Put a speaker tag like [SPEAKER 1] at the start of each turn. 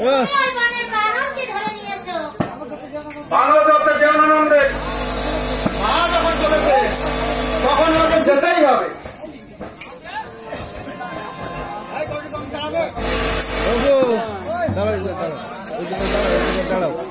[SPEAKER 1] বানর যত জীবনানন্দে মা যখন চলেছে তখন ওদের যেতেই হবে।
[SPEAKER 2] দাঁড়াও